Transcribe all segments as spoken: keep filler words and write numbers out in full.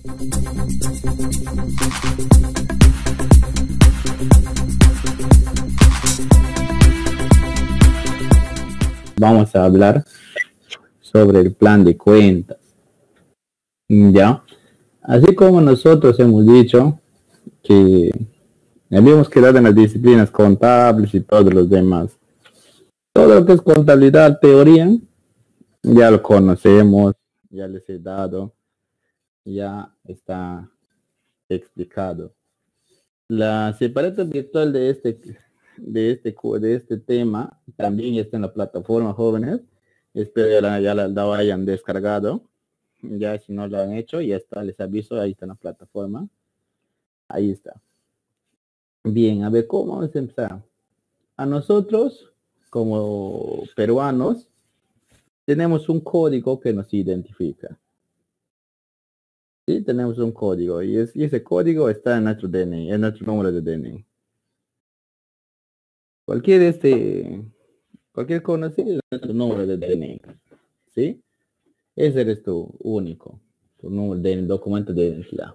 Vamos a hablar sobre el plan de cuentas. Ya, así como nosotros hemos dicho que habíamos quedado en las disciplinas contables y todos los demás. Todo lo que es contabilidad, teoría, ya lo conocemos, ya les he dado, ya está explicado. La separación virtual de este, de este, de este tema también está en la plataforma, jóvenes. Espero ya la, ya la, la hayan descargado. Ya si no lo han hecho, ya está, les aviso, ahí está en la plataforma. Ahí está. Bien, a ver, ¿cómo vamos a empezar? A nosotros, como peruanos, tenemos un código que nos identifica. Sí, tenemos un código y, es, y ese código está en nuestro D N I, en nuestro número de D N I. Cualquier este, cualquier conocido es nuestro número de D N I, ¿sí? Ese eres tu único, tu número de documento de identidad.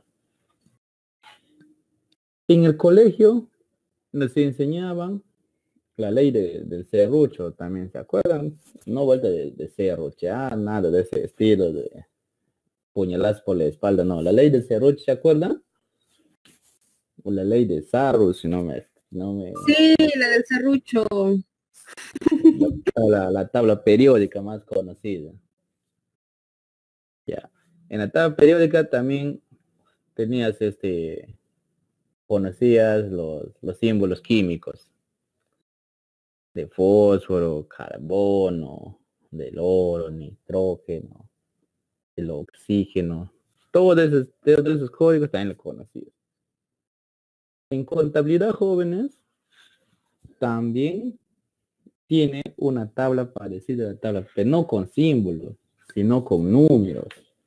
En el colegio nos enseñaban la ley de, del serrucho, también se acuerdan, no vuelta de, de serruchear, nada de ese estilo de puñaladas por la espalda, no, la ley del serrucho, ¿se acuerdan? O la ley de Sarru, si no me, no me... Sí, la del serrucho. La tabla, la tabla periódica más conocida. Ya. En la tabla periódica también tenías este, conocías los, los símbolos químicos de fósforo, carbono, del oro, nitrógeno, el oxígeno, todos esos, todos esos códigos también los conocías. En contabilidad, jóvenes, también tiene una tabla parecida a la tabla, pero no con símbolos, sino con números.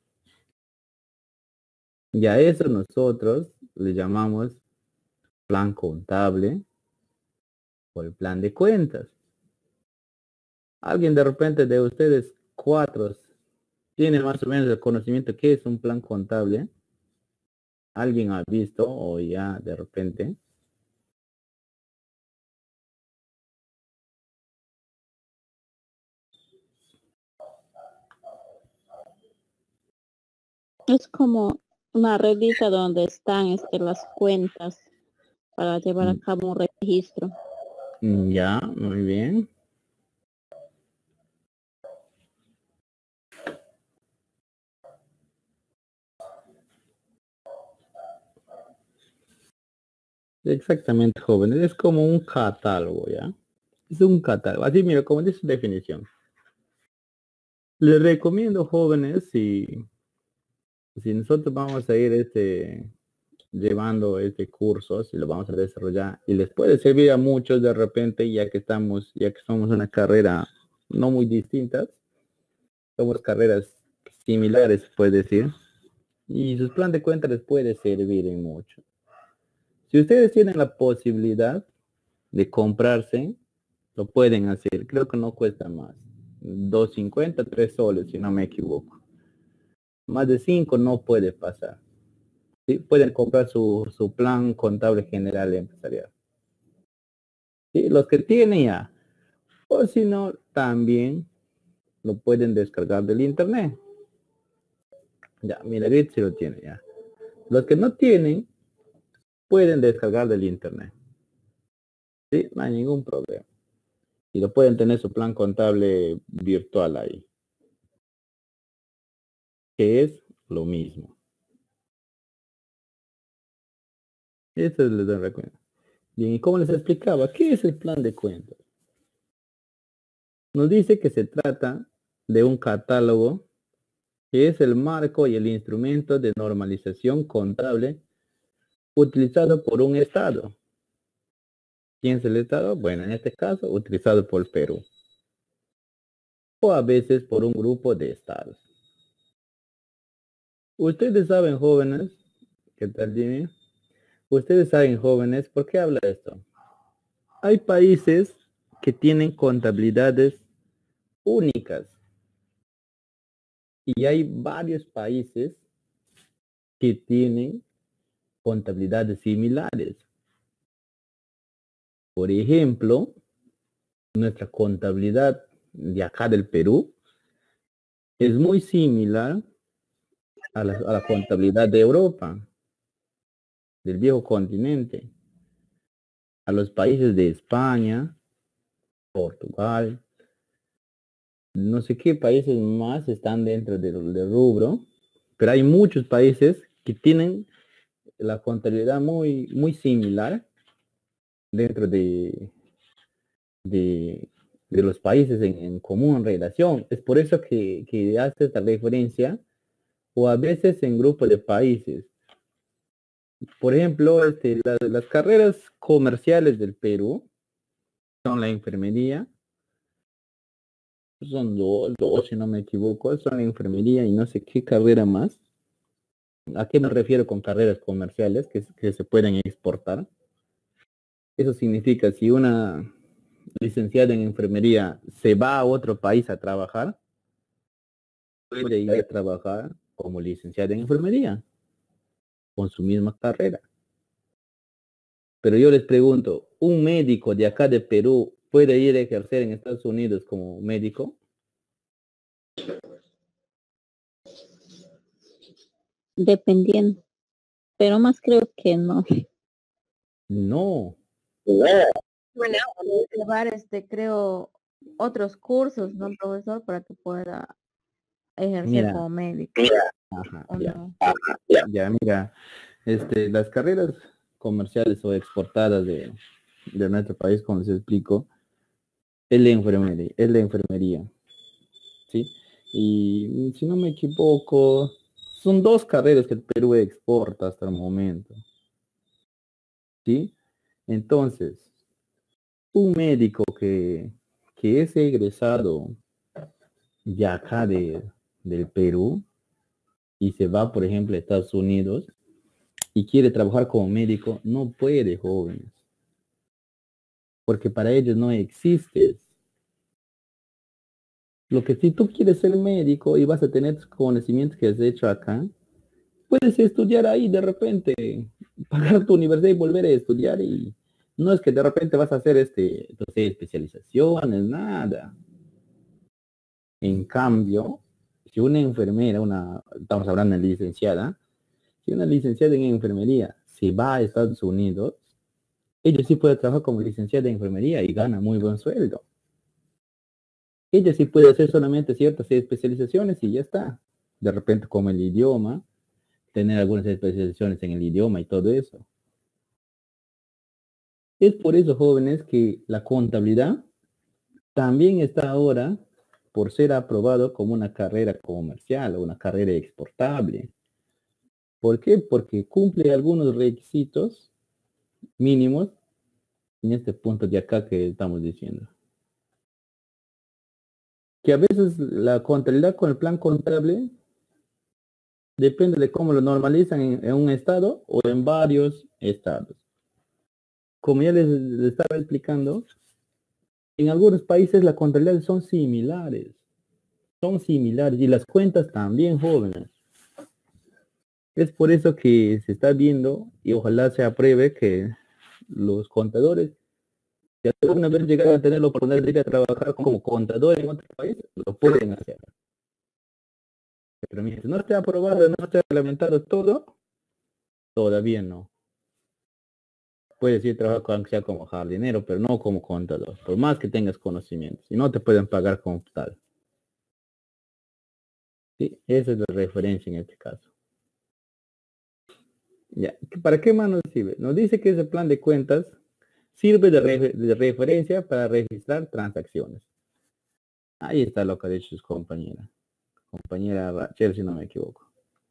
Y a eso nosotros le llamamos plan contable o el plan de cuentas. Alguien de repente de ustedes cuatro tiene más o menos el conocimiento que es un plan contable. ¿Alguien ha visto o ya de repente? Es como una redita donde están este, las cuentas para llevar a cabo un registro. Ya, muy bien. Exactamente, jóvenes. Es como un catálogo, ¿ya? Es un catálogo. Así, mira, como dice su definición. Les recomiendo, jóvenes, si, si nosotros vamos a ir este, llevando este curso, si lo vamos a desarrollar, y les puede servir a muchos de repente, ya que estamos, ya que somos una carrera no muy distintas, somos carreras similares, puede decir, y sus plan de cuenta les puede servir en mucho. Si ustedes tienen la posibilidad de comprarse, lo pueden hacer. Creo que no cuesta más. dos cincuenta, tres soles, si no me equivoco. Más de cinco no puede pasar. ¿Sí? Pueden comprar su, su plan contable general empresarial. ¿Sí? Los que tienen ya. O si no, también lo pueden descargar del internet. Ya, Milagrit sí lo tiene ya. Los que no tienen, pueden descargar del internet. ¿Sí? No hay ningún problema. Y lo pueden tener su plan contable virtual ahí. Que es lo mismo. Eso les doy recuerdo. Bien, y como les explicaba, ¿qué es el plan de cuentas? Nos dice que se trata de un catálogo que es el marco y el instrumento de normalización contable utilizado por un Estado. ¿Quién es el Estado? Bueno, en este caso, utilizado por Perú. O a veces por un grupo de estados. Ustedes saben, jóvenes, ¿qué tal, Jimmy? Ustedes saben, jóvenes, ¿por qué habla esto? Hay países que tienen contabilidades únicas. Y hay varios países que tienen contabilidades similares. Por ejemplo, nuestra contabilidad de acá del Perú es muy similar a la, a la contabilidad de Europa, del viejo continente, a los países de España, Portugal, no sé qué países más están dentro del, del rubro, pero hay muchos países que tienen la contabilidad muy, muy similar dentro de, de, de los países en, en común, en relación. Es por eso que, que hace esta referencia, o a veces en grupos de países. Por ejemplo, este, la- las carreras comerciales del Perú son la enfermería, son dos, dos, si no me equivoco, son la enfermería y no sé qué carrera más. ¿A qué me refiero con carreras comerciales que, que se pueden exportar? Eso significa si una licenciada en enfermería se va a otro país a trabajar, puede ir a trabajar como licenciada en enfermería con su misma carrera. Pero yo les pregunto, ¿un médico de acá de Perú puede ir a ejercer en Estados Unidos como médico? Dependiendo, pero más creo que no. No. Bueno, Puede llevar, este, creo, otros cursos, ¿no, profesor? Para que pueda ejercer Mira, como médico. ajá, ¿O ya, no? ya, mira, este, las carreras comerciales o exportadas de, de nuestro país, como les explico, es la enfermería, es la enfermería, ¿sí? Y si no me equivoco, son dos carreras que el Perú exporta hasta el momento, ¿sí? Entonces, un médico que, que es egresado de acá de, del Perú y se va, por ejemplo, a Estados Unidos y quiere trabajar como médico, no puede, jóvenes, porque para ellos no existes. Lo que si tú quieres ser médico y vas a tener conocimientos que has hecho acá, puedes estudiar ahí de repente, pagar tu universidad y volver a estudiar y no es que de repente vas a hacer este, entonces, especializaciones, nada. En cambio, si una enfermera, una, estamos hablando de licenciada, si una licenciada en enfermería se va a Estados Unidos, ella sí puede trabajar como licenciada en enfermería y gana muy buen sueldo. Ella sí puede hacer solamente ciertas especializaciones y ya está. De repente como el idioma, tener algunas especializaciones en el idioma y todo eso. Es por eso, jóvenes, que la contabilidad también está ahora por ser aprobado como una carrera comercial o una carrera exportable. ¿Por qué? Porque cumple algunos requisitos mínimos en este punto de acá que estamos diciendo. Que a veces la contabilidad con el plan contable depende de cómo lo normalizan en, en un estado o en varios estados. Como ya les, les estaba explicando, en algunos países las contabilidades son similares. Son similares y las cuentas también, jóvenes. Es por eso que se está viendo y ojalá se apruebe que los contadores, si alguna vez llegaran a tener la oportunidad de ir a trabajar como contador en otro país, lo pueden hacer. Pero mientras no esté aprobado, no esté reglamentado todo, todavía no. Puedes ir a trabajar aunque sea como jardinero, pero no como contador, por más que tengas conocimientos, y no te pueden pagar como tal. ¿Sí? Esa es la referencia en este caso. Ya. ¿Para qué más nos sirve? Nos dice que ese plan de cuentas sirve de, re de referencia para registrar transacciones. Ahí está lo que ha dicho su compañera. Compañera Rachel, si no me equivoco.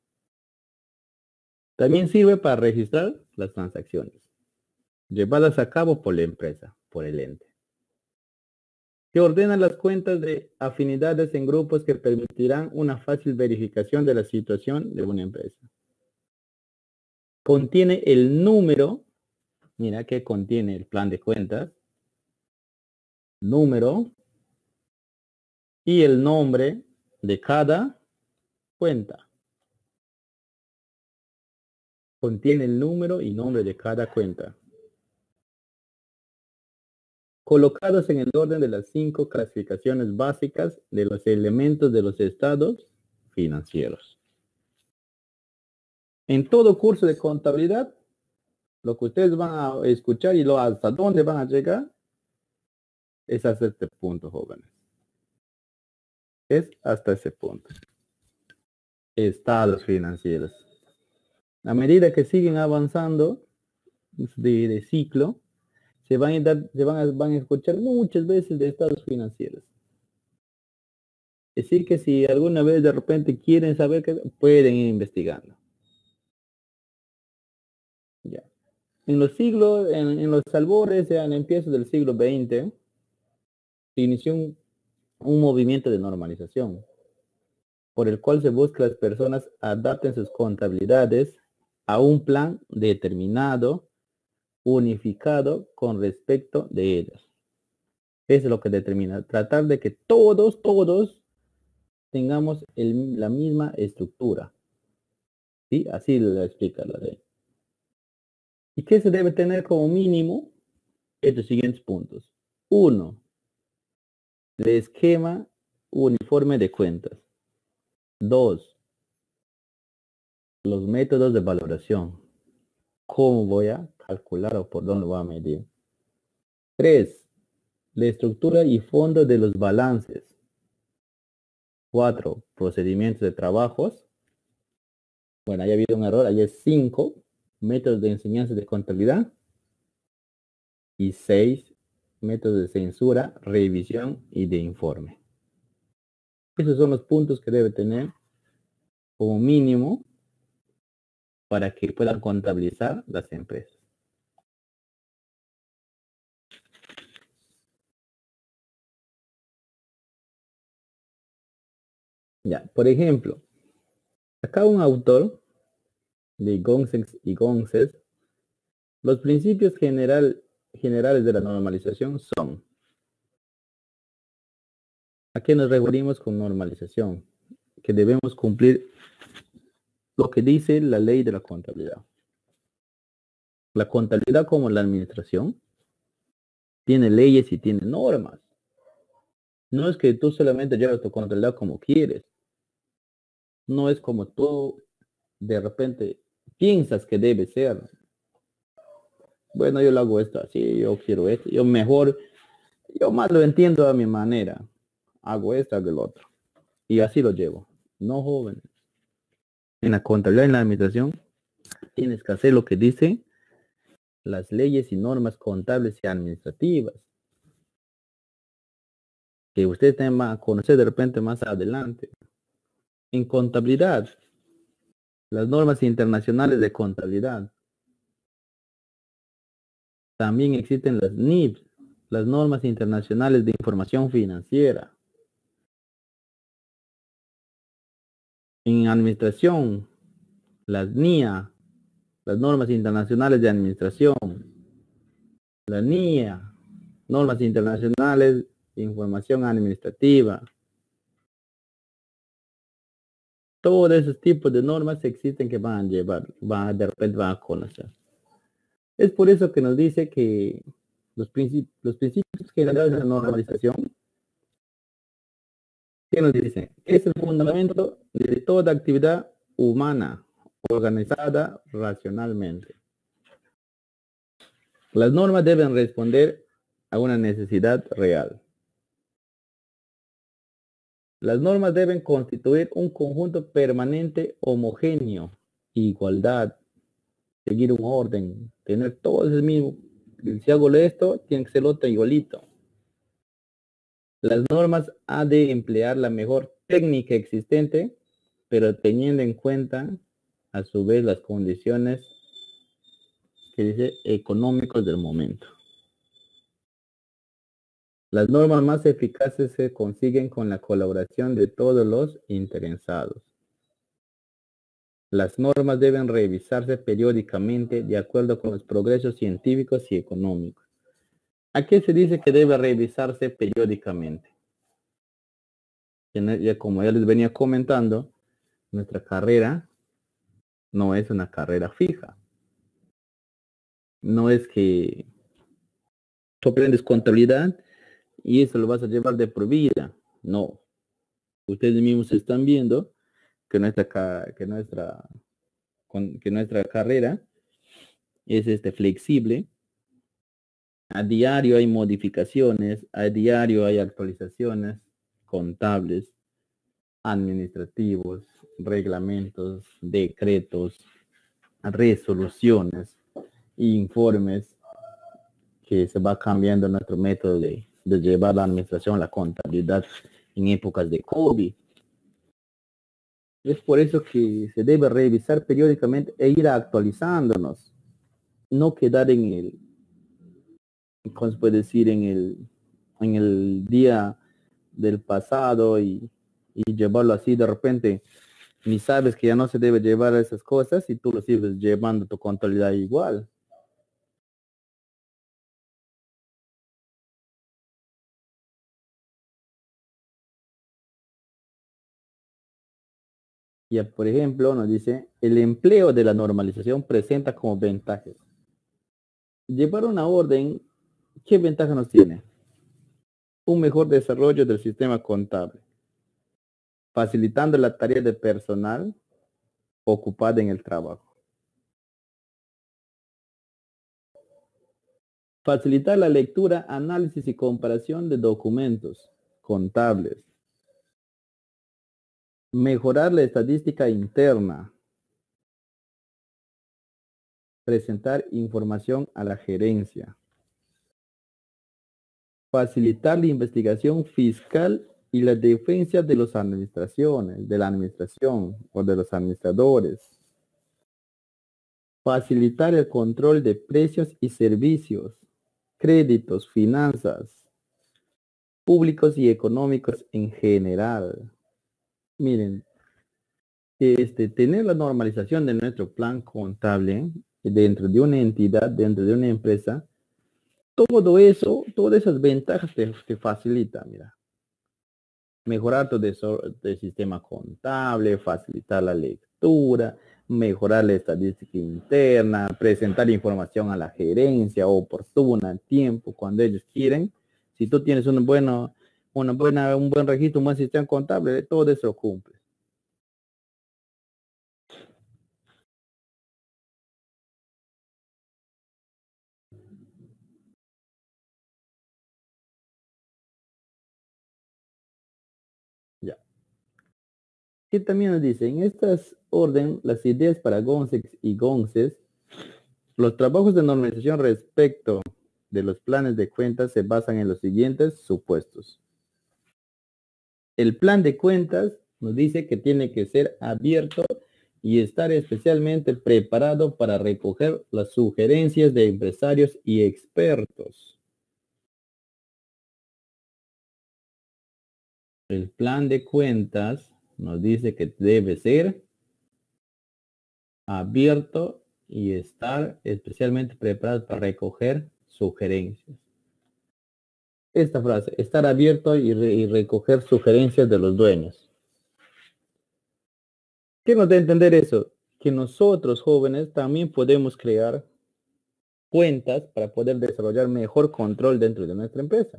También sirve para registrar las transacciones llevadas a cabo por la empresa, por el ente. Que ordena las cuentas de afinidades en grupos que permitirán una fácil verificación de la situación de una empresa. Contiene el número, mira que contiene el plan de cuentas, número y el nombre de cada cuenta. contiene el número y nombre de cada cuenta, colocados en el orden de las cinco clasificaciones básicas de los elementos de los estados financieros. En todo curso de contabilidad, lo que ustedes van a escuchar y lo hasta dónde van a llegar es hasta este punto, jóvenes. Es hasta ese punto. Estados financieros. A medida que siguen avanzando de, de ciclo, se van a, dar, se van a, van a escuchar muchas veces de estados financieros. Es decir, que si alguna vez de repente quieren saber, que pueden ir investigando. Ya. En los siglos, en, en los albores, en el empiezo del siglo veinte, se inició un, un movimiento de normalización, por el cual se busca que las personas adapten sus contabilidades a un plan determinado, unificado con respecto de ellos. Eso es lo que determina, tratar de que todos, todos tengamos el, la misma estructura. ¿Sí? Así lo explica la ley. ¿Y qué se debe tener como mínimo? Estos siguientes puntos. Uno, el esquema uniforme de cuentas. Dos, los métodos de valoración. ¿Cómo voy a calcular o por dónde voy a medir? Tres, la estructura y fondo de los balances. Cuatro, procedimientos de trabajos. Bueno, ahí ha habido un error, ahí es cinco, métodos de enseñanza de contabilidad. Y seis, métodos de censura, revisión y de informe. Esos son los puntos que debe tener como mínimo para que puedan contabilizar las empresas. Ya, por ejemplo, acá un autor de González y González, los principios general, generales de la normalización son: ¿a qué nos referimos con normalización? Que debemos cumplir lo que dice la ley de la contabilidad. La contabilidad, como la administración, tiene leyes y tiene normas. No es que tú solamente llevas tu contabilidad como quieres. No es como tú de repente piensas que debe ser. Bueno, yo lo hago esto así, yo quiero esto, yo mejor, yo más lo entiendo a mi manera. Hago esto, hago el otro. Y así lo llevo. No, jóvenes. En la contabilidad, en la administración, tienes que hacer lo que dicen las leyes y normas contables y administrativas, que ustedes van a conocer de repente más adelante. En contabilidad, las normas internacionales de contabilidad. También existen las N I P, las normas internacionales de información financiera. En administración, las N I A, las normas internacionales de administración. La N I A, normas internacionales de información administrativa. Todos esos tipos de normas existen que van a llevar, van a, de repente van a conocer. Es por eso que nos dice que los principios, los principios generales de la normalización, ¿qué nos dicen? Es el fundamento de toda actividad humana organizada racionalmente. Las normas deben responder a una necesidad real. Las normas deben constituir un conjunto permanente homogéneo, igualdad, seguir un orden, tener todo el mismo. Si hago esto, tiene que ser otro igualito. Las normas han de emplear la mejor técnica existente, pero teniendo en cuenta a su vez las condiciones que dice económicos del momento. Las normas más eficaces se consiguen con la colaboración de todos los interesados. Las normas deben revisarse periódicamente de acuerdo con los progresos científicos y económicos. ¿A qué se dice que debe revisarse periódicamente? Ya como ya les venía comentando, nuestra carrera no es una carrera fija. No es que tú aprendes contabilidad y eso lo vas a llevar de por vida. No. Ustedes mismos están viendo que nuestra, que nuestra, que nuestra carrera es este, flexible. A diario hay modificaciones, a diario hay actualizaciones contables, administrativos, reglamentos, decretos, resoluciones, informes, que se va cambiando nuestro método de, de llevar la administración, la contabilidad en épocas de COVID. Es por eso que se debe revisar periódicamente e ir actualizándonos, no quedar en el, ¿cómo se puede decir? En el, en el día del pasado y, y llevarlo así de repente. Ni sabes que ya no se debe llevar esas cosas y tú lo sigues llevando tu contabilidad igual. Ya, por ejemplo, nos dice, el empleo de la normalización presenta como ventajas. Llevar una orden, ¿qué ventaja nos tiene? Un mejor desarrollo del sistema contable, facilitando la tarea de personal ocupada en el trabajo. Facilitar la lectura, análisis y comparación de documentos contables. Mejorar la estadística interna. Presentar información a la gerencia. Facilitar la investigación fiscal y la defensa de las administraciones, de la administración o de los administradores. Facilitar el control de precios y servicios, créditos, finanzas, públicos y económicos en general. Miren, este, tener la normalización de nuestro plan contable dentro de una entidad, dentro de una empresa, todo eso, todas esas ventajas te, te facilita, mira. Mejorar tu el sistema contable, facilitar la lectura, mejorar la estadística interna, presentar información a la gerencia oportuna, a tiempo, cuando ellos quieren. Si tú tienes un, bueno, una buena, un buen registro, un buen sistema contable, todo eso lo cumple. Ya. Y también nos dice, en estas orden, las ideas para GONSEX y GONSES, los trabajos de normalización respecto de los planes de cuentas se basan en los siguientes supuestos. El plan de cuentas nos dice que tiene que ser abierto y estar especialmente preparado para recoger las sugerencias de empresarios y expertos. El plan de cuentas nos dice que debe ser abierto y estar especialmente preparado para recoger sugerencias. Esta frase, estar abierto y, re, y recoger sugerencias de los dueños. ¿Qué nos da a entender eso? Que nosotros jóvenes también podemos crear cuentas para poder desarrollar mejor control dentro de nuestra empresa.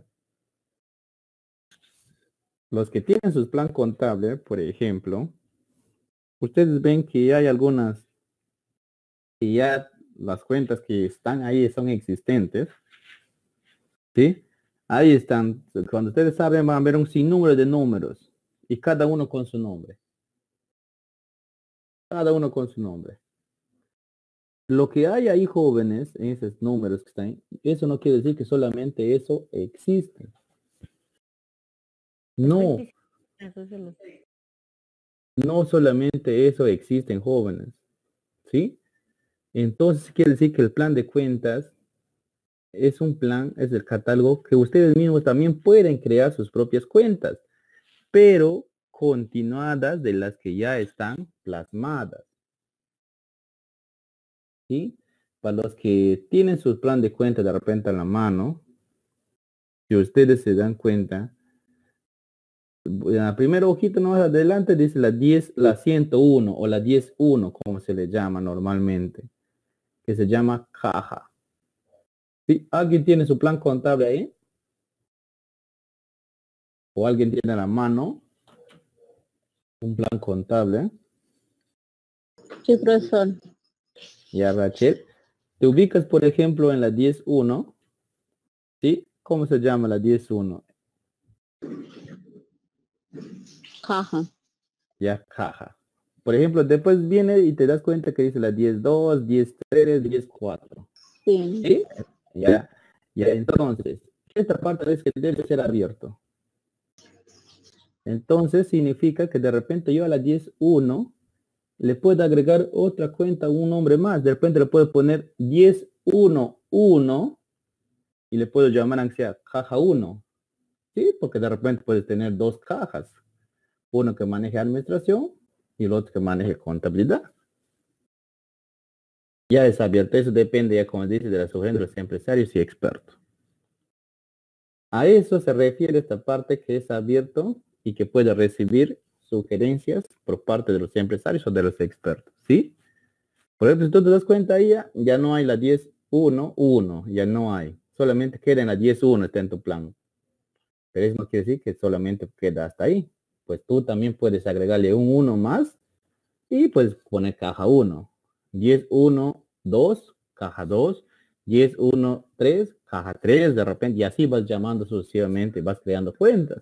Los que tienen su plan contable, por ejemplo, ustedes ven que hay algunas, que ya las cuentas que están ahí son existentes, ¿sí? Ahí están, cuando ustedes saben van a ver un sinnúmero de números y cada uno con su nombre. Cada uno con su nombre. Lo que hay ahí, jóvenes, en esos números que están ahí, eso no quiere decir que solamente eso existe. No. No solamente eso existen, jóvenes. ¿Sí? Entonces quiere decir que el plan de cuentas es un plan, es el catálogo que ustedes mismos también pueden crear sus propias cuentas, pero continuadas de las que ya están plasmadas. ¿Sí? Para los que tienen su plan de cuenta de repente a la mano, si ustedes se dan cuenta, En la primera hojita más adelante dice la diez, la ciento uno o la diez uno, como se le llama normalmente, que se llama caja. ¿Sí? ¿Alguien tiene su plan contable ahí? ¿O alguien tiene a la mano un plan contable? Sí, profesor. Ya, Rachel. Te ubicas, por ejemplo, en la diez uno. ¿Sí? ¿Cómo se llama la diez uno? Caja. Ya, caja. Por ejemplo, después viene y te das cuenta que dice la diez dos, diez tres, diez cuatro. Sí. ¿Sí? Ya, ya, entonces, esta parte es que debe ser abierto. Entonces, significa que de repente yo a la diez uno le puedo agregar otra cuenta, un nombre más. De repente le puedo poner diez uno uno y le puedo llamar aunque sea caja uno. ¿Sí? Porque de repente puedes tener dos cajas. Uno que maneje administración y el otro que maneje contabilidad. Ya es abierto. Eso depende, ya como dice, de las sugerencias de los empresarios y expertos. A eso se refiere esta parte que es abierto y que puede recibir sugerencias por parte de los empresarios o de los expertos. ¿Sí? Por ejemplo, si tú te das cuenta ahí, ya, ya no hay la diez uno uno, ya no hay. Solamente queda en la diez uno, está en tu plan. Pero eso no quiere decir que solamente queda hasta ahí. Pues tú también puedes agregarle un uno más y puedes poner caja uno. diez uno dos, caja dos. diez uno tres, caja tres, de repente, y así vas llamando sucesivamente, vas creando cuentas.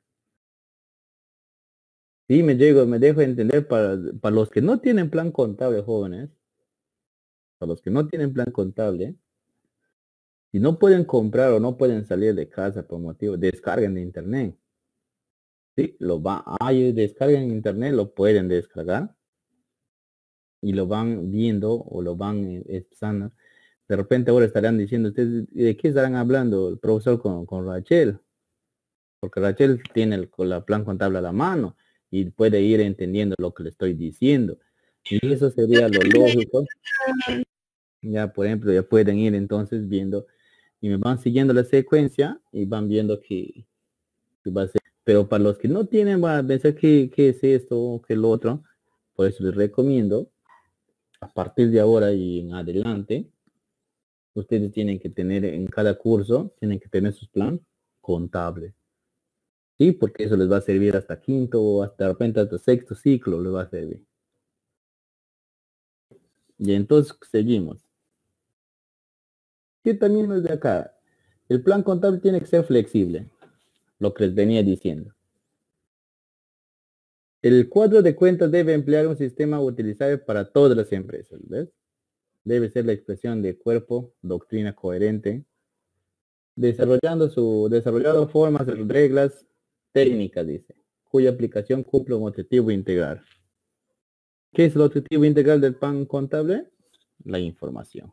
Sí, me llego, me dejo entender para, para los que no tienen plan contable, jóvenes, para los que no tienen plan contable, si no pueden comprar o no pueden salir de casa por motivo, descarguen de internet. Sí, lo va, ahí descargan en internet, lo pueden descargar y lo van viendo o lo van eh, empezando. De repente ahora estarán diciendo, ¿ustedes de qué estarán hablando el profesor con, con Rachel? Porque Rachel tiene el, con la plan contable a la mano y puede ir entendiendo lo que le estoy diciendo. Y eso sería lo lógico. Ya, por ejemplo, ya pueden ir entonces viendo y me van siguiendo la secuencia y van viendo que, que va a ser. Pero para los que no tienen, van a pensar que, que es esto o que lo otro. Por eso les recomiendo, a partir de ahora y en adelante, ustedes tienen que tener en cada curso, tienen que tener su plan contable. Sí, porque eso les va a servir hasta quinto o hasta de repente hasta sexto ciclo les va a servir. Y entonces seguimos. ¿Qué también es de acá? El plan contable tiene que ser flexible, lo que les venía diciendo. El cuadro de cuentas debe emplear un sistema utilizable para todas las empresas, ¿ves? Debe ser la expresión de cuerpo, doctrina coherente, desarrollando su, desarrollando formas, reglas técnicas, dice, cuya aplicación cumple un objetivo integral. ¿Qué es el objetivo integral del plan contable? La información.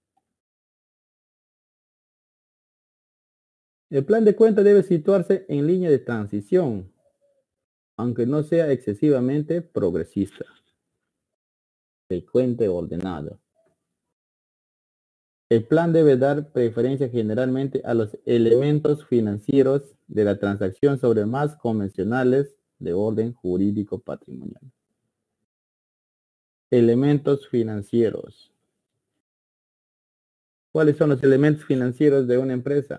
El plan de cuenta debe situarse en línea de transición, aunque no sea excesivamente progresista, frecuente ordenado. El plan debe dar preferencia generalmente a los elementos financieros de la transacción sobre más convencionales de orden jurídico patrimonial. Elementos financieros. ¿Cuáles son los elementos financieros de una empresa?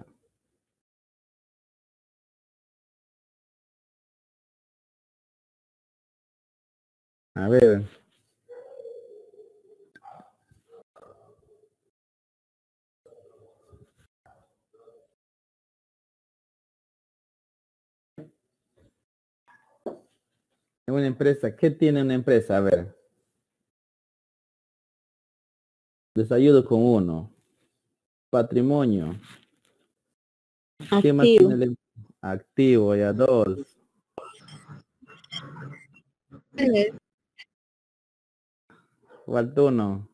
A ver. Una empresa, ¿qué tiene una empresa? A ver. Les ayudo con uno. Patrimonio. ¿Qué más Activo. tiene el activo? Ya dos. Falta uno.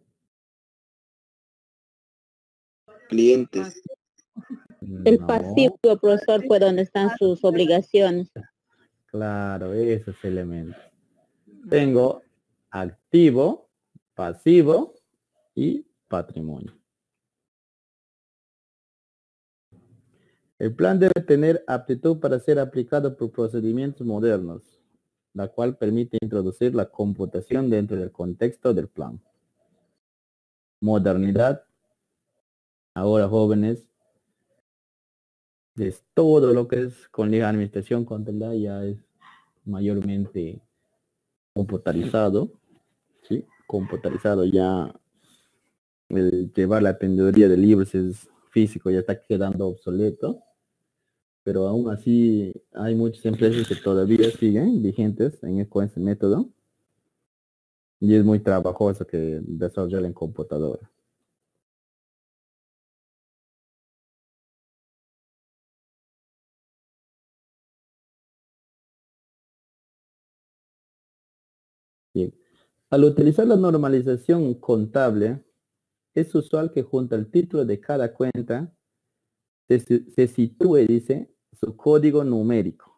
Clientes. El No, pasivo, profesor, fue donde están sus obligaciones. claro, esos elementos. Tengo activo, pasivo y patrimonio. El plan debe tener aptitud para ser aplicado por procedimientos modernos, la cual permite introducir la computación dentro del contexto del plan. Modernidad. Ahora, jóvenes, es todo lo que es con la administración contable ya es mayormente computarizado, ¿sí? Computarizado ya. El llevar la tendería de libros es físico ya está quedando obsoleto, pero aún así hay muchas empresas que todavía siguen vigentes en con ese método y es muy trabajoso que desarrollar en computadora. Bien. Al utilizar la normalización contable, es usual que junto al título de cada cuenta se, se sitúe, dice, su código numérico.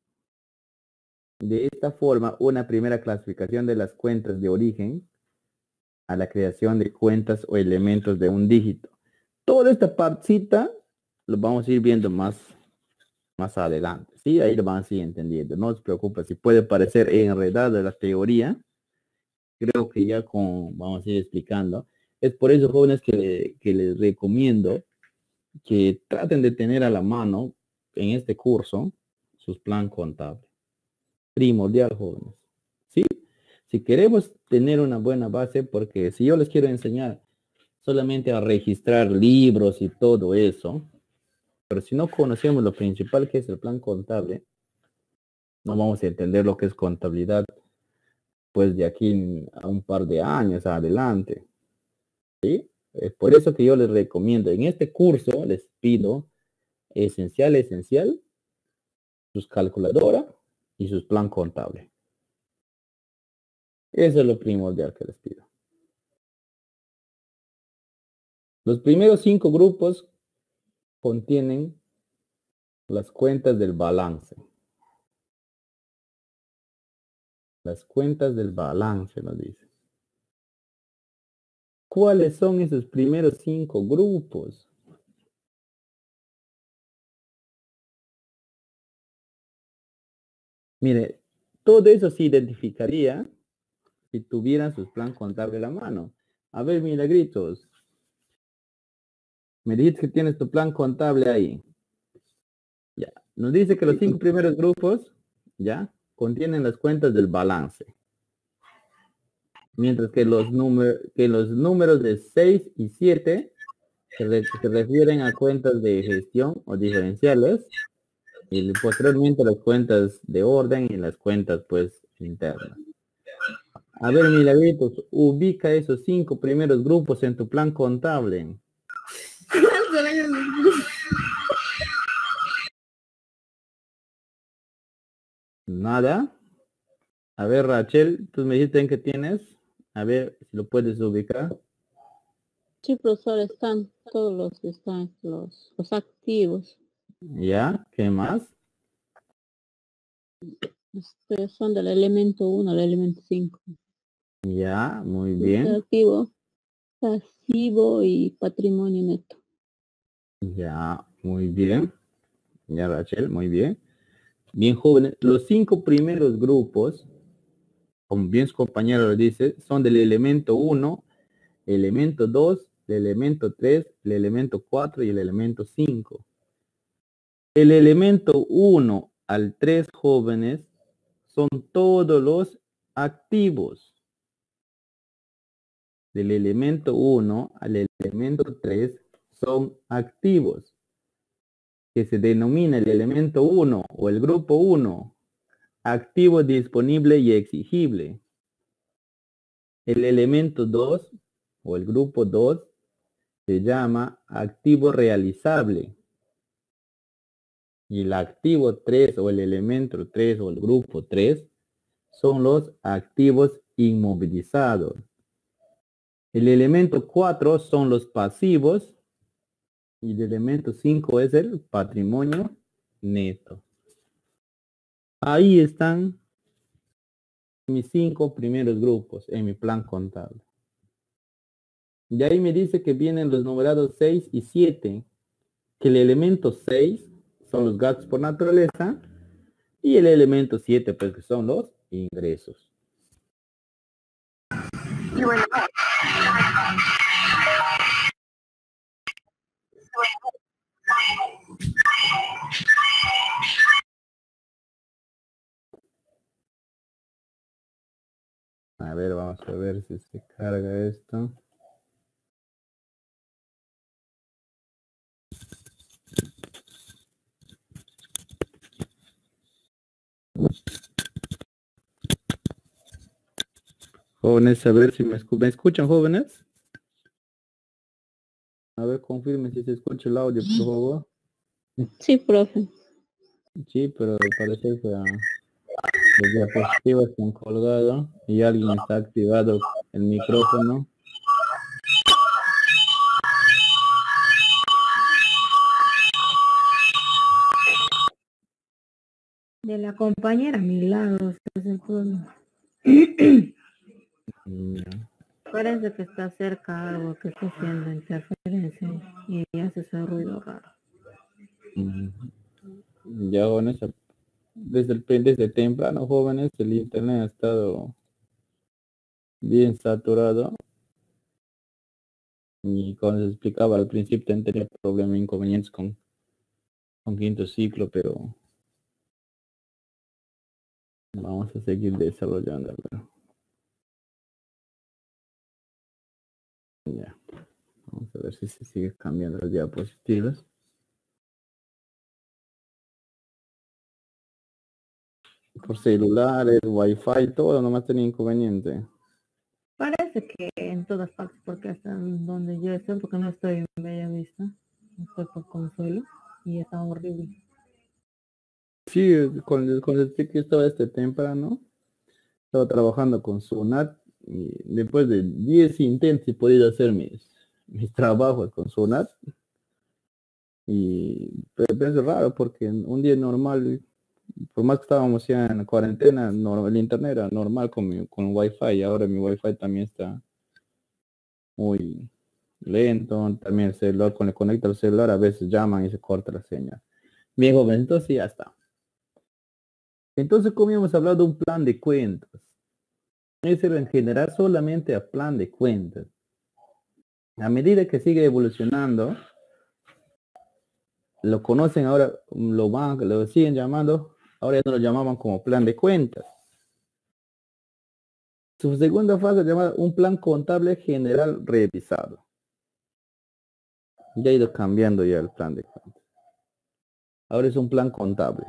De esta forma, una primera clasificación de las cuentas de origen a la creación de cuentas o elementos de un dígito. Toda esta partecita lo vamos a ir viendo más, más adelante, ¿sí? Ahí lo van a ir entendiendo. No se preocupe, si puede parecer enredada la teoría, creo que ya con, vamos a ir explicando. Es por eso, jóvenes, que, le, que les recomiendo que traten de tener a la mano en este curso sus plan contable. Primordial, jóvenes. ¿Sí? Si queremos tener una buena base, porque si yo les quiero enseñar solamente a registrar libros y todo eso, pero si no conocemos lo principal que es el plan contable, no vamos a entender lo que es contabilidad pues de aquí a un par de años adelante. ¿Sí? Es por eso que yo les recomiendo, en este curso les pido esencial, esencial, sus calculadoras y sus plan contable. Eso es lo primordial que les pido. Los primeros cinco grupos contienen las cuentas del balance. Las cuentas del balance nos dice. ¿Cuáles son esos primeros cinco grupos? Mire, todo eso se identificaría si tuvieran sus plan contable a la mano. A ver, Milagritos. Me dijiste que tienes tu plan contable ahí. Ya. Nos dice que los cinco primeros grupos, ya, contienen las cuentas del balance. Mientras que los, número, que los números de seis y siete se, re, se refieren a cuentas de gestión o diferenciales. Y posteriormente las cuentas de orden y las cuentas pues internas. A ver, Milagritos, ubica esos cinco primeros grupos en tu plan contable. Nada. A ver, Rachel, tú me dijiste en qué tienes. A ver si lo puedes ubicar. Sí, profesor, están todos los están los, los activos. Ya, ¿qué más? Este, son del elemento uno al elemento cinco. Ya, muy bien. Activo, pasivo y patrimonio neto. Ya, muy bien. Ya, Rachel, muy bien. Bien, jóvenes, los cinco primeros grupos, como bien su compañero lo dice, son del elemento uno, elemento dos, el elemento tres, el elemento cuatro y el elemento cinco. El elemento uno al tres, jóvenes, son todos los activos. Del elemento uno al elemento tres son activos, que se denomina el elemento uno o el grupo uno, activo disponible y exigible. El elemento dos o el grupo dos se llama activo realizable. Y el activo tres o el elemento tres o el grupo tres son los activos inmovilizados. El elemento cuatro son los pasivos y el elemento cinco es el patrimonio neto. Ahí están mis cinco primeros grupos en mi plan contable. Y ahí me dice que vienen los numerados seis y siete, que el elemento seis son los gastos por naturaleza, y el elemento siete, pues, que son los ingresos. Y bueno, A ver, vamos a ver si se carga esto. Jóvenes, a ver si me, escu- ¿me escuchan, jóvenes? A ver, confirmen si se escucha el audio, por favor. Sí, profe. Sí, pero al parecer que ah, las diapositivas se han colgado y alguien está activado el micrófono. De la compañera Milagros es el problema. Mm, Parece que está cerca algo que está haciendo interferencia y hace ese ruido raro. mm. Ya, jóvenes, desde, el, desde temprano, jóvenes, el internet ha estado bien saturado. Y como les explicaba al principio, también tenía problemas, inconvenientes con, con quinto ciclo, pero vamos a seguir desarrollándolo. Ya, vamos a ver si se sigue cambiando las diapositivas. Por celulares, wifi, todo, nomás tenía inconveniente. Parece que en todas partes, porque hasta donde yo estoy, porque no estoy en Bellavista, estoy por Consuelo y está horrible. Sí, con, con el que estaba este temprano, estaba trabajando con Sunat y después de diez intentos he podido hacer mis, mis trabajos con Sunat. Y pero es raro porque en un día normal, por más que estábamos ya en cuarentena, no, el internet era normal con mi con wifi, y ahora mi wifi también está muy lento, también el celular, cuando le conecta al celular a veces llaman y se corta la señal. Bien, joven, entonces ya está. Entonces, como hemos hablado de un plan de cuentas, es en general solamente a plan de cuentas. A medida que sigue evolucionando, lo conocen ahora, lo van, lo siguen llamando, ahora ya no lo llamaban como plan de cuentas. Su segunda fase es llamada un plan contable general revisado. Ya ha ido cambiando ya el plan de cuentas. Ahora es un plan contable.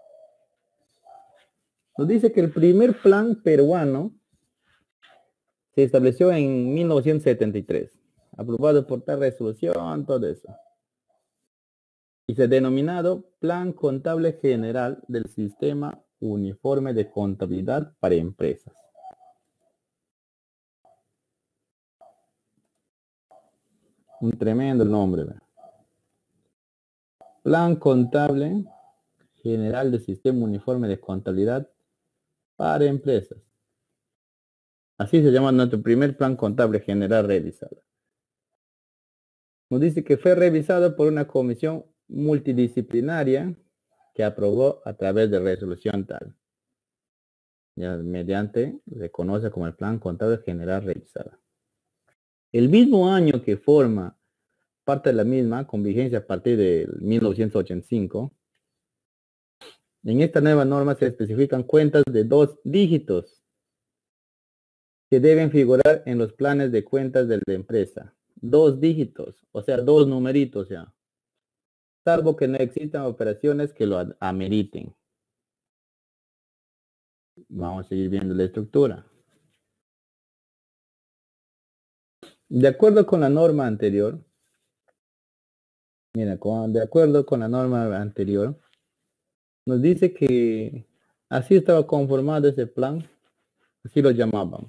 Nos dice que el primer plan peruano se estableció en mil novecientos setenta y tres, aprobado por tal resolución, todo eso. Y se ha denominado Plan Contable General del Sistema Uniforme de Contabilidad para Empresas. Un tremendo nombre, ¿verdad? Plan Contable General del Sistema Uniforme de Contabilidad para Empresas. Así se llama nuestro primer plan contable general revisado. Nos dice que fue revisado por una comisión multidisciplinaria que aprobó a través de resolución tal. Ya mediante se conoce como el plan contable general revisado. El mismo año que forma parte de la misma, con vigencia a partir de mil novecientos ochenta y cinco, en esta nueva norma se especifican cuentas de dos dígitos que deben figurar en los planes de cuentas de la empresa. Dos dígitos, o sea, dos numeritos ya. Salvo que no existan operaciones que lo ameriten. Vamos a seguir viendo la estructura. De acuerdo con la norma anterior, mira, con, de acuerdo con la norma anterior, nos dice que así estaba conformado ese plan, así lo llamaban.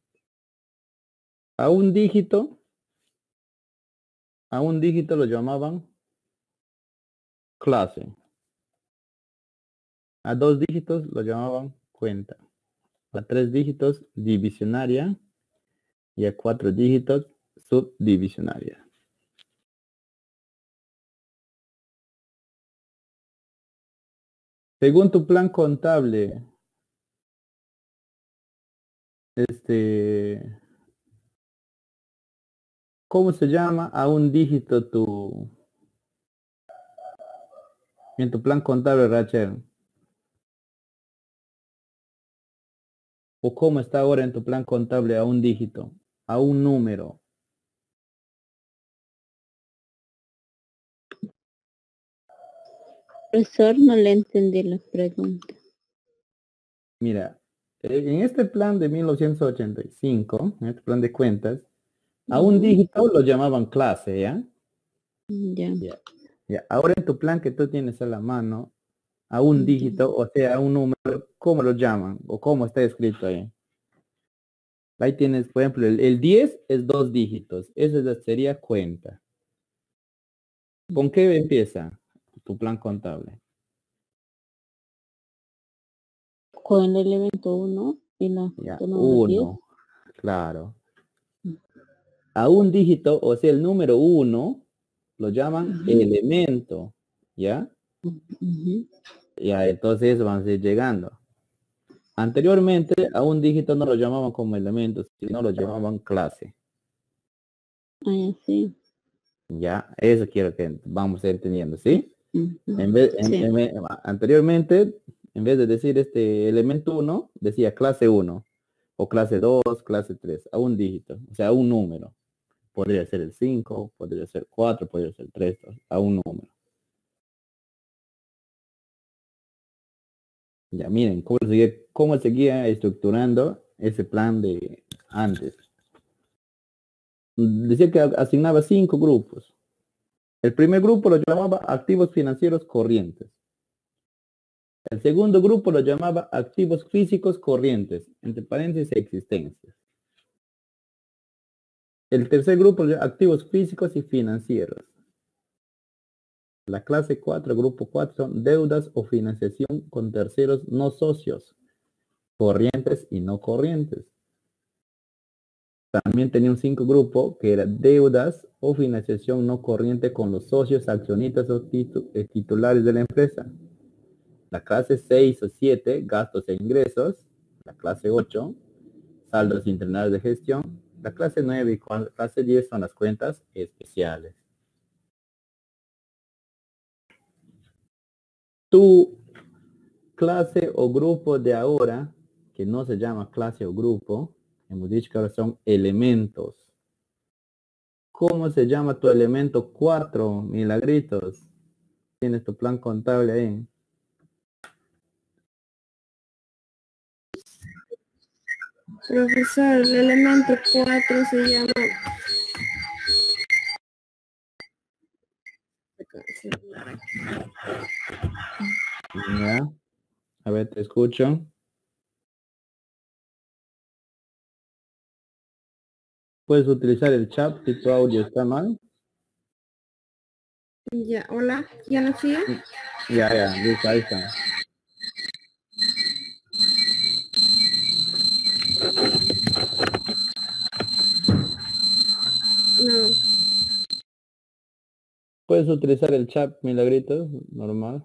A un dígito, a un dígito lo llamaban clase. A dos dígitos lo llamaban cuenta. A tres dígitos divisionaria y a cuatro dígitos subdivisionaria. Según tu plan contable, este, ¿cómo se llama a un dígito tu, en tu plan contable, Rachel? ¿O cómo está ahora en tu plan contable a un dígito, a un número? Profesor, no le entendí la pregunta. Mira, en este plan de mil novecientos ochenta y cinco, en este plan de cuentas, a un dígito lo llamaban clase, ¿ya? Ya. Ya. Ya. Ahora en tu plan que tú tienes a la mano, a un dígito, o sea, a un número, ¿cómo lo llaman? ¿O cómo está escrito ahí? Ahí tienes, por ejemplo, el, el diez es dos dígitos. Eso ya sería cuenta. ¿Con qué empieza tu plan contable? Con el elemento uno y la Ya, número diez. uno. Claro. A un dígito, o sea, el número uno, lo llaman Ujú. elemento. ¿Ya? Ujú. Ya, entonces van a ir llegando. Anteriormente, a un dígito no lo llamaban como elemento, sino lo llamaban clase. Ah, sí. Ya, eso quiero que vamos a ir teniendo, ¿sí? Ujú. En vez, en- Sí. en- anteriormente, en vez de decir este elemento uno, decía clase uno, o clase dos, clase tres, a un dígito, o sea, a un número. Podría ser el cinco, podría ser cuatro, podría ser tres, a un número. Ya, miren, cómo seguía, cómo seguía estructurando ese plan de antes. Decía que asignaba cinco grupos. El primer grupo lo llamaba activos financieros corrientes. El segundo grupo lo llamaba activos físicos corrientes, entre paréntesis existencias. El tercer grupo, activos físicos y financieros. La clase cuatro, grupo cuatro, son deudas o financiación con terceros no socios, corrientes y no corrientes. También tenía un cinco grupo que era deudas o financiación no corriente con los socios, accionistas o titu eh, titulares de la empresa. La clase seis o siete, gastos e ingresos. La clase ocho, saldos internales de gestión. La clase nueve y clase diez son las cuentas especiales. Tu clase o grupo de ahora, que no se llama clase o grupo, hemos dicho que ahora son elementos. ¿Cómo se llama tu elemento cuatro, Milagritos? Tienes tu plan contable ahí. Profesor, el elemento cuatro se llama... Ya. A ver, te escucho. Puedes utilizar el chat si tu audio está mal. Ya, hola, ¿ya no sigue? Ya, ya, listo, ahí está. No. Puedes utilizar el chat, Milagritos, normal.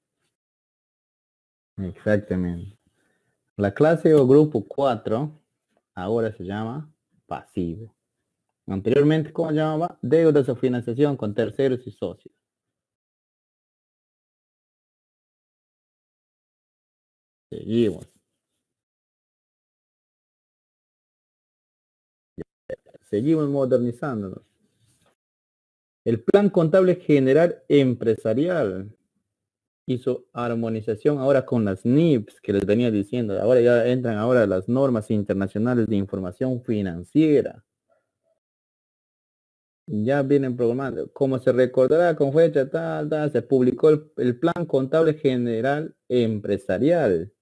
Exactamente. La clase o grupo cuatro ahora se llama pasivo. Anteriormente, ¿cómo se llamaba? Deudas o financiación con terceros y socios. Seguimos. Seguimos modernizándonos. El plan contable general empresarial hizo armonización ahora con las N I Ps que les venía diciendo. Ahora ya entran ahora las normas internacionales de información financiera. Ya vienen programando. Como se recordará con fecha tal, tal, se publicó el, el plan contable general empresarial.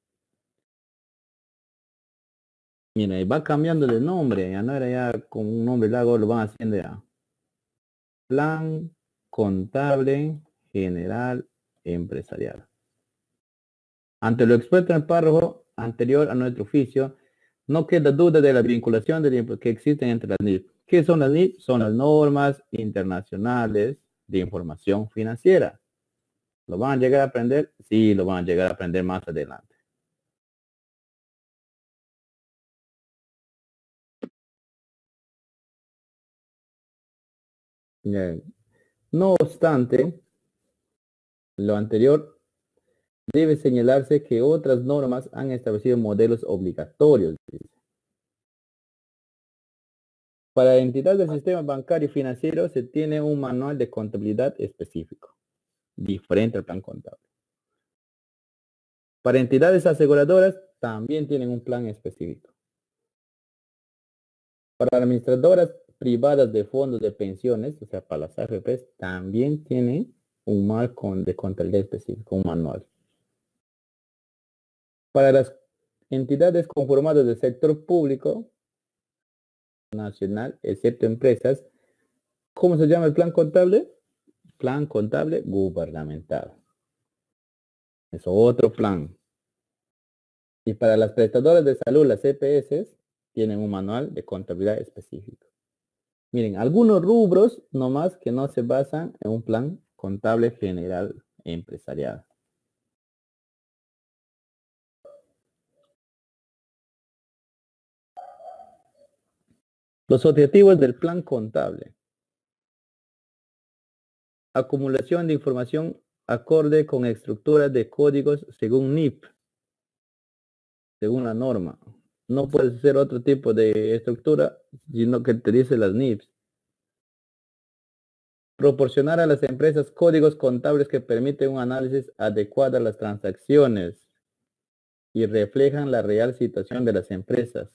Mira, y va cambiando de nombre. Ya no era ya con un nombre largo, lo van haciendo ya. Plan contable general empresarial. Ante lo expuesto en el párrafo anterior a nuestro oficio, no queda duda de la vinculación de que existen entre las N I P. ¿Qué son las N I P? Son las normas internacionales de información financiera. ¿Lo van a llegar a aprender? Sí, lo van a llegar a aprender más adelante. Bien. No obstante, lo anterior, debe señalarse que otras normas han establecido modelos obligatorios. Dice. Para entidades del sistema bancario y financiero se tiene un manual de contabilidad específico, diferente al plan contable. Para entidades aseguradoras también tienen un plan específico. Para administradoras privadas de fondos de pensiones, o sea, para las A F Pes, también tienen un manual de contabilidad específico, un manual. Para las entidades conformadas del sector público nacional, excepto empresas, ¿cómo se llama el plan contable? Plan contable gubernamental. Es otro plan. Y para las prestadoras de salud, las E P S, tienen un manual de contabilidad específico. Miren, algunos rubros nomás que no se basan en un plan contable general empresarial. Los objetivos del plan contable. Acumulación de información acorde con estructuras de códigos según N I P, según la norma. No puede ser otro tipo de estructura, sino que te dice las N I Ps. Proporcionar a las empresas códigos contables que permiten un análisis adecuado a las transacciones y reflejan la real situación de las empresas.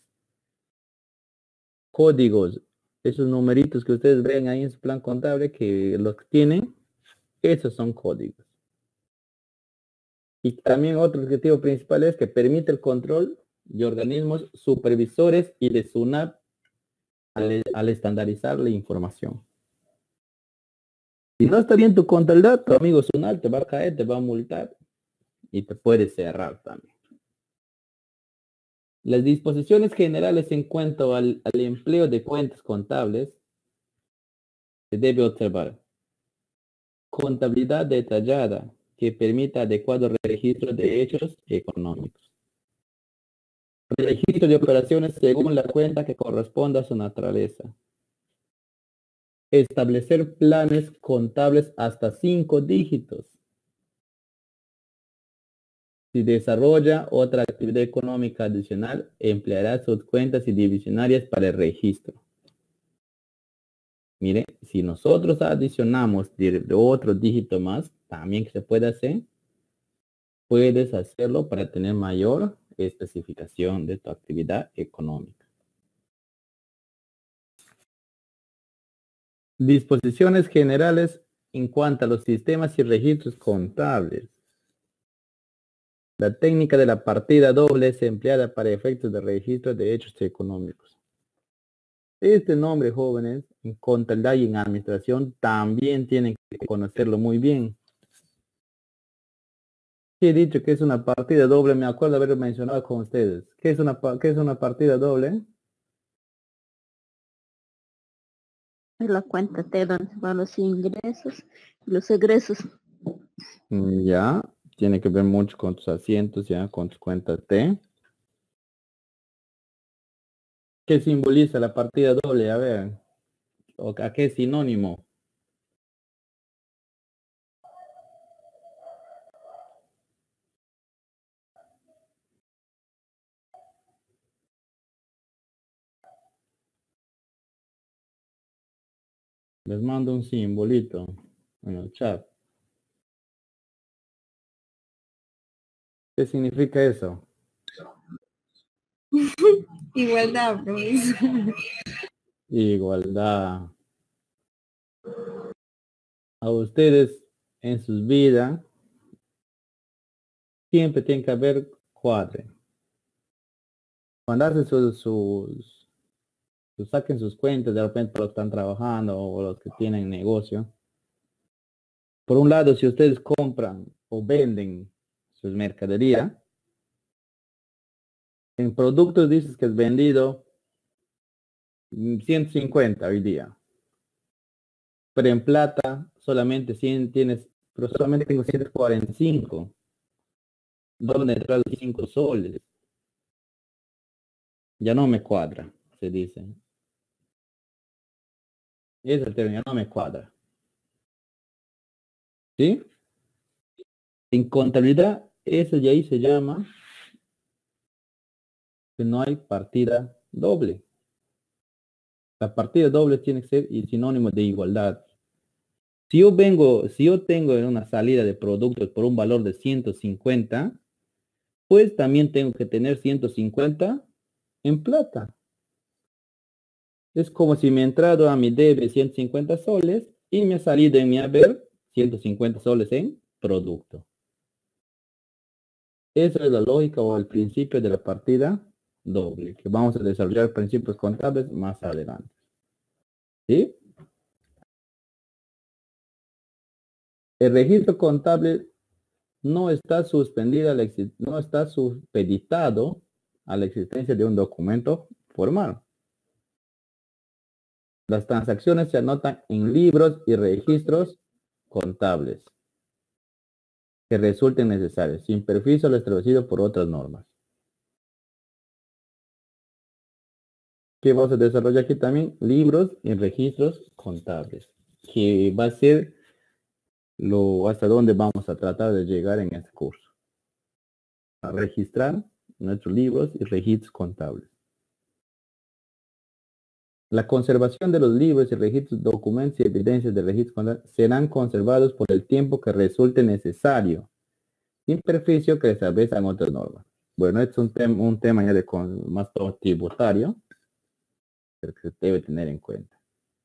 Códigos, esos numeritos que ustedes ven ahí en su plan contable que los tienen, esos son códigos. Y también otro objetivo principal es que permite el control de organismos supervisores y de SUNAT al, al estandarizar la información. Si no está bien tu contabilidad, tu amigo SUNAT te va a caer, te va a multar y te puede cerrar también. Las disposiciones generales en cuanto al, al empleo de cuentas contables se debe observar. Contabilidad detallada que permita adecuado registro de hechos económicos. Registro de operaciones según la cuenta que corresponda a su naturaleza. Establecer planes contables hasta cinco dígitos. Si desarrolla otra actividad económica adicional, empleará sus cuentas y divisionarias para el registro. Mire, si nosotros adicionamos de, de otro dígito más, también que se puede hacer, puedes hacerlo para tener mayor especificación de tu actividad económica. Disposiciones generales en cuanto a los sistemas y registros contables. La técnica de la partida doble es empleada para efectos de registro de hechos económicos. Este nombre, jóvenes, en contabilidad y en administración también tienen que conocerlo muy bien. He dicho que es una partida doble, me acuerdo haberlo mencionado con ustedes. ¿Qué es una, qué es una partida doble? Es la cuenta T donde van los ingresos y los egresos. Ya, tiene que ver mucho con tus asientos, ya, con tus cuentas T. ¿Qué simboliza la partida doble? A ver, ¿o a qué sinónimo? Les mando un simbolito en el chat. ¿Qué significa eso? Igualdad, profesor. Igualdad. A ustedes en sus vidas siempre tiene que haber cuadre. Cuando hacen sus, sus, sus, saquen sus cuentas, de repente los que están trabajando o los que tienen negocio. Por un lado, si ustedes compran o venden sus mercaderías, en productos dices que es vendido ciento cincuenta hoy día. Pero en plata solamente cien, tienes pero solamente tengo ciento cuarenta y cinco. Doble de entrada de cinco soles. Ya no me cuadra, se dice. Ese es el término, ya no me cuadra. ¿Sí? En contabilidad, eso ya ahí se llama que no hay partida doble. La partida doble tiene que ser sinónimo de igualdad. Si yo vengo, si yo tengo una salida de productos por un valor de ciento cincuenta, pues también tengo que tener ciento cincuenta en plata. Es como si me he entrado a mi debe ciento cincuenta soles y me ha salido en mi haber ciento cincuenta soles en producto. Esa es la lógica o el principio de la partida doble, que vamos a desarrollar principios contables más adelante. ¿Sí? El registro contable no está suspendida, no está supeditado a la existencia de un documento formal. Las transacciones se anotan en libros y registros contables que resulten necesarios, sin perjuicio lo establecido por otras normas. Que vamos a desarrollar aquí también libros y registros contables, que va a ser lo hasta donde vamos a tratar de llegar en este curso. A registrar nuestros libros y registros contables. La conservación de los libros y registros, documentos y evidencias de registros contables serán conservados por el tiempo que resulte necesario, sin perjuicio que establezcan otras normas. Bueno, este es un, tem un tema ya de con más todo tributario, pero que se debe tener en cuenta.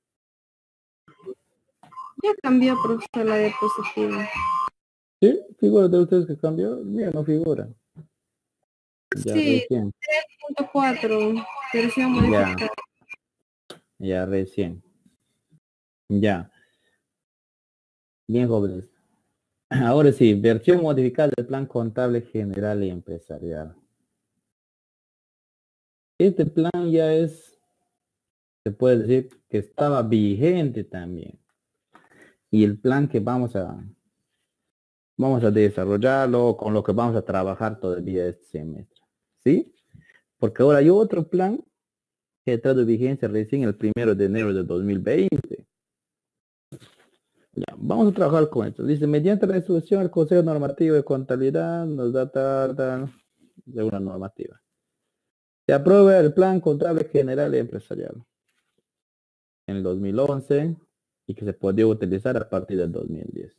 Ya cambió, profesor, la diapositiva. ¿Sí? ¿Figura de ustedes que cambió? Mira, no figura. Ya Sí, recién. tres punto cuatro, versión modificada. Ya. Ya recién. Ya. Bien, jóvenes. Ahora sí, versión modificada del plan contable general y empresarial. Este plan ya es, se puede decir que estaba vigente también. Y el plan que vamos a, vamos a desarrollarlo, con lo que vamos a trabajar todavía este semestre. ¿Sí? Porque ahora hay otro plan que entra de vigencia recién el primero de enero de dos mil veinte. Ya, vamos a trabajar con esto. Dice, mediante resolución el Consejo Normativo de Contabilidad nos da tarda de una normativa. Se aprueba el Plan Contable General y Empresarial en el dos mil once y que se podía utilizar a partir del dos mil diez.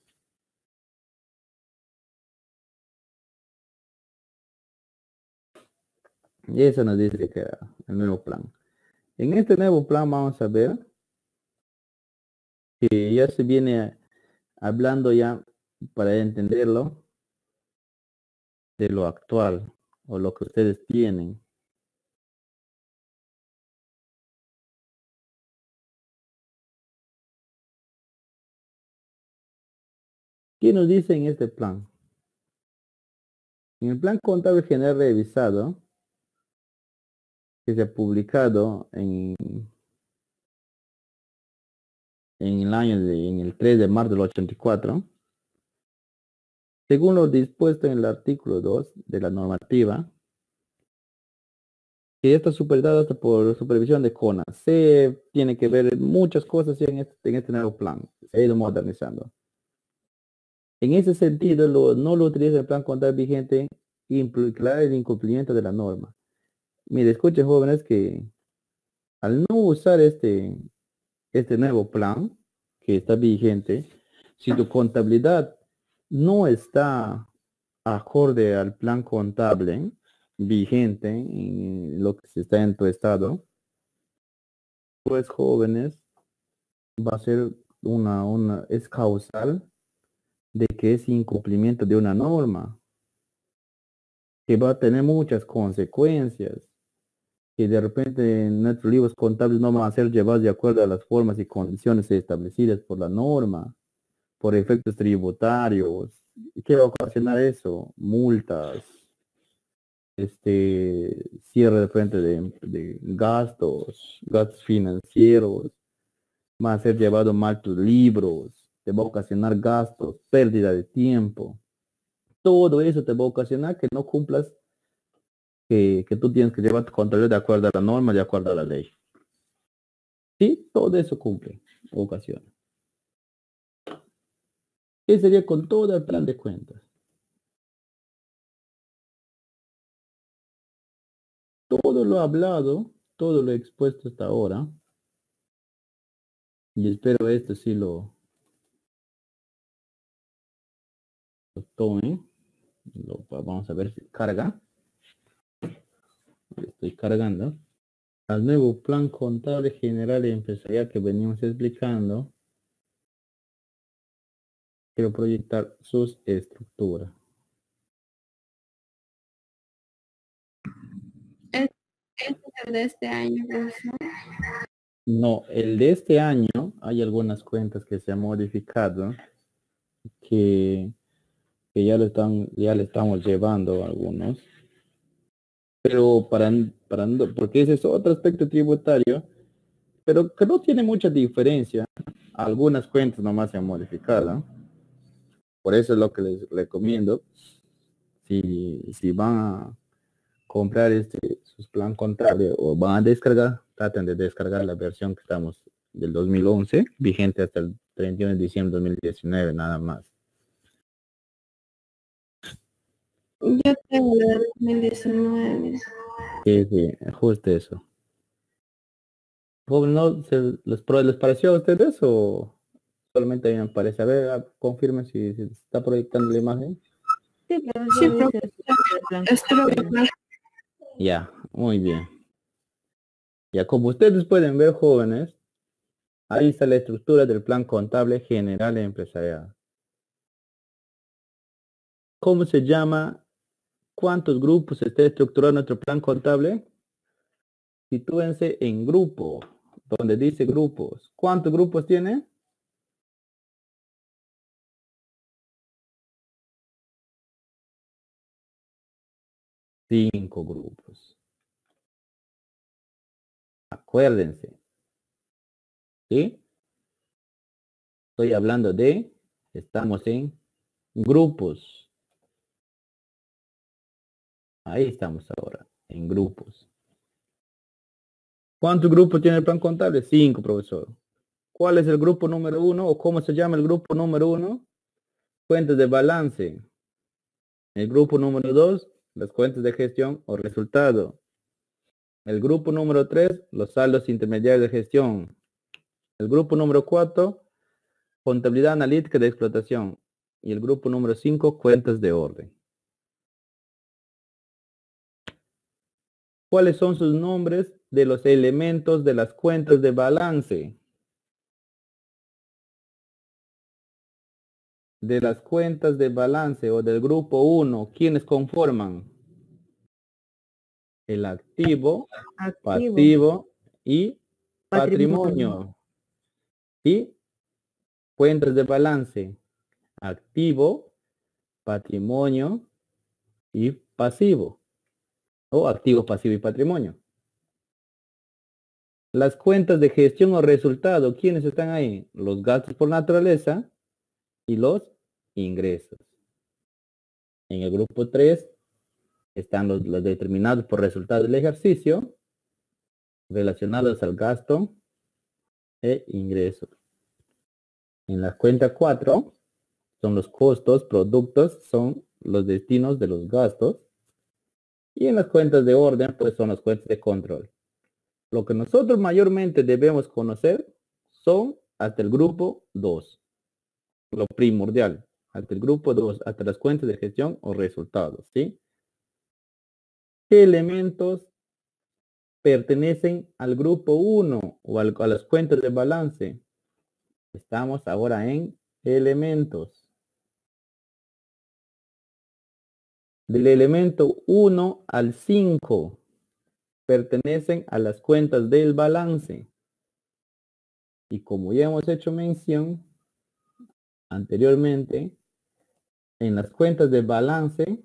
Y eso nos dice que era el nuevo plan. En este nuevo plan vamos a ver que ya se viene hablando ya para entenderlo de lo actual o lo que ustedes tienen. ¿Qué nos dice en este plan? En el plan contable general revisado, que se ha publicado en, en el año de, en el tres de marzo del ochenta y cuatro, según lo dispuesto en el artículo dos de la normativa, que está supervisada hasta por supervisión de CONACYT, tiene que ver muchas cosas en este, en este nuevo plan, se ha ido modernizando. En ese sentido, lo, no lo utiliza el plan contable vigente, implicará el incumplimiento de la norma. Mire, escuchen, jóvenes, que al no usar este, este nuevo plan que está vigente, si tu contabilidad no está acorde al plan contable vigente en lo que se está en tu estado, pues, jóvenes, va a ser una, una, es causal de que es incumplimiento de una norma, que va a tener muchas consecuencias, que de repente nuestros libros contables no van a ser llevados de acuerdo a las formas y condiciones establecidas por la norma, por efectos tributarios. ¿Qué va a ocasionar eso? Multas, este, cierre de frente de, de gastos, gastos financieros, van a ser llevados mal tus libros, te va a ocasionar gastos, pérdida de tiempo. Todo eso te va a ocasionar que no cumplas, que, que tú tienes que llevar tu contabilidad de acuerdo a la norma, de acuerdo a la ley. Sí, todo eso cumple, ocasiona. ¿Qué sería con todo el plan de cuentas? Todo lo hablado, todo lo expuesto hasta ahora, y espero esto sí lo, lo tomen. Lo, vamos a ver si carga. Estoy cargando. Al nuevo plan contable general y empresarial que venimos explicando, quiero proyectar sus estructuras. Este es el de este año, profesor. No, el de este año hay algunas cuentas que se han modificado que, que ya lo están, ya le estamos llevando a algunos. Pero para, para porque ese es otro aspecto tributario, pero que no tiene mucha diferencia. Algunas cuentas nomás se han modificado. Por eso es lo que les recomiendo. Si, si van a comprar este sus plan contable o van a descargar, traten de descargar la versión que estamos del dos mil once, vigente hasta el treinta y uno de diciembre de dos mil diecinueve, nada más. Yo tengo la de dos mil diecinueve. Sí, sí, justo eso. ¿No se, les, les pareció a ustedes o solamente a mí me parece? A ver, confirme si, si está proyectando la imagen. Sí, pero Sí, yo profe, dice el plan espero que contable. Ya, muy bien. Ya, como ustedes pueden ver, jóvenes, ahí está la estructura del plan contable general e empresarial. ¿Cómo se llama? ¿Cuántos grupos está estructurado nuestro plan contable? Sitúense en grupo, donde dice grupos. ¿Cuántos grupos tiene? Cinco grupos. Acuérdense. ¿Sí? Estoy hablando de, estamos en grupos. Ahí estamos ahora, en grupos. ¿Cuántos grupos tiene el plan contable? Cinco, profesor. ¿Cuál es el grupo número uno o cómo se llama el grupo número uno? Cuentas de balance. El grupo número dos, las cuentas de gestión o resultado. El grupo número tres, los saldos intermediarios de gestión. El grupo número cuatro, contabilidad analítica de explotación. Y el grupo número cinco, cuentas de orden. ¿Cuáles son sus nombres de los elementos de las cuentas de balance? De las cuentas de balance o del grupo uno, ¿quiénes conforman? El activo, Activo, pasivo y patrimonio. patrimonio. ¿Sí? Cuentas de balance, activo, patrimonio y pasivo. O activo, pasivo y patrimonio. Las cuentas de gestión o resultado, ¿quiénes están ahí? Los gastos por naturaleza y los ingresos. En el grupo tres están los, los determinados por resultado del ejercicio relacionados al gasto e ingresos. En la cuenta cuatro son los costos, productos, son los destinos de los gastos. Y en las cuentas de orden, pues son las cuentas de control. Lo que nosotros mayormente debemos conocer son hasta el grupo dos. Lo primordial, hasta el grupo dos, hasta las cuentas de gestión o resultados, ¿sí? ¿Qué elementos pertenecen al grupo uno o al, a las cuentas de balance? Estamos ahora en elementos. Del elemento uno al cinco pertenecen a las cuentas del balance. Y como ya hemos hecho mención anteriormente, en las cuentas de balance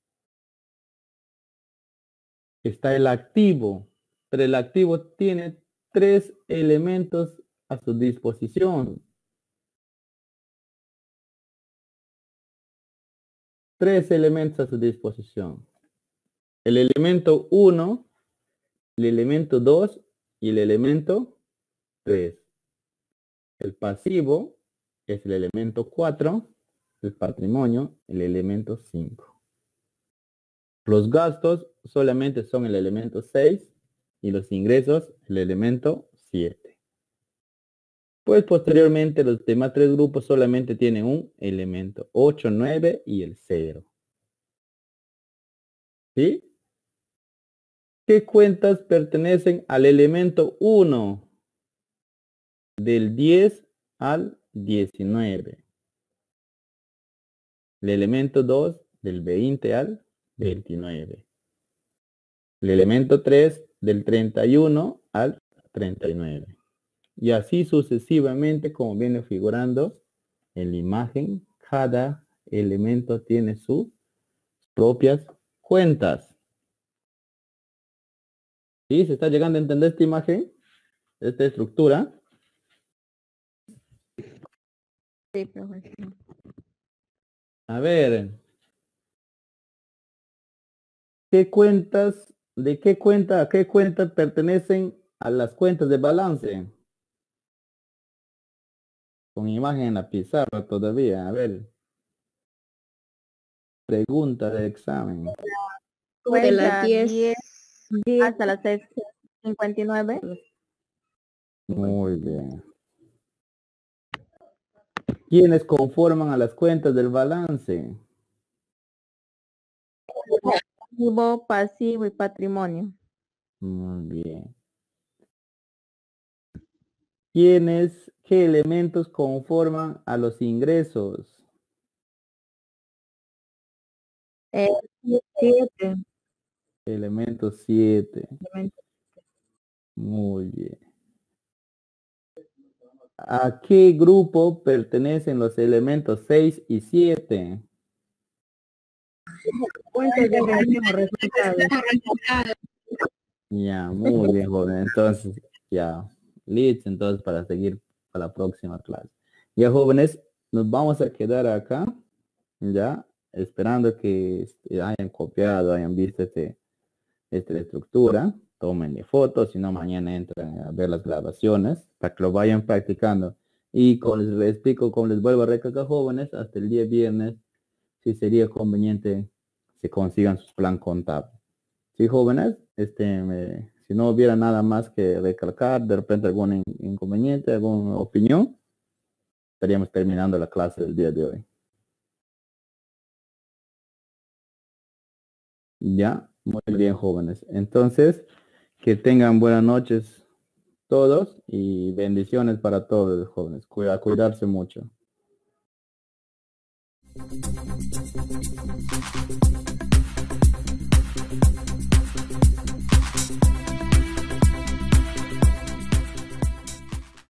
está el activo, pero el activo tiene tres elementos a su disposición. tres elementos a su disposición. El elemento uno, el elemento dos y el elemento tres. El pasivo es el elemento cuatro, el patrimonio, el elemento cinco. Los gastos solamente son el elemento seis y los ingresos el elemento siete. Pues posteriormente los demás tres grupos solamente tienen un elemento, ocho, nueve y el cero. ¿Sí? ¿Qué cuentas pertenecen al elemento uno? Del diez al diecinueve. El elemento dos del veinte al veintinueve. El elemento tres del treinta y uno al treinta y nueve. Y así sucesivamente, como viene figurando en la imagen, cada elemento tiene sus propias cuentas. ¿Sí? ¿Se está llegando a entender esta imagen? Esta estructura. Sí, profesor. A ver. ¿Qué cuentas, de qué cuenta, a qué cuentas pertenecen a las cuentas de balance? Con imagen en la pizarra todavía, a ver. Pregunta de examen. De las diez. diez hasta las seis cincuenta y nueve. Muy bien. ¿Quiénes conforman a las cuentas del balance? Activo, pasivo y patrimonio. Muy bien. ¿Quiénes, qué elementos conforman a los ingresos? Eh, siete. Elemento siete. Muy bien. ¿A qué grupo pertenecen los elementos seis y siete? Cuentas de resultados. Ya, muy bien, joven. Entonces, ya, listo, entonces para seguir a la próxima clase. Ya, jóvenes, nos vamos a quedar acá, ya, esperando que este, hayan copiado, hayan visto este, esta estructura. Tómenle fotos, si no mañana entran a ver las grabaciones para que lo vayan practicando. Y como les explico, como les vuelvo a recalcar, jóvenes, hasta el día viernes, si sería conveniente se consigan sus plan contable. Sí, jóvenes, este, me, si no hubiera nada más que recalcar, de repente algún in, inconveniente, alguna opinión, estaríamos terminando la clase del día de hoy. Ya, muy bien, jóvenes. Entonces, que tengan buenas noches todos y bendiciones para todos, jóvenes. Cuida, cuidarse mucho.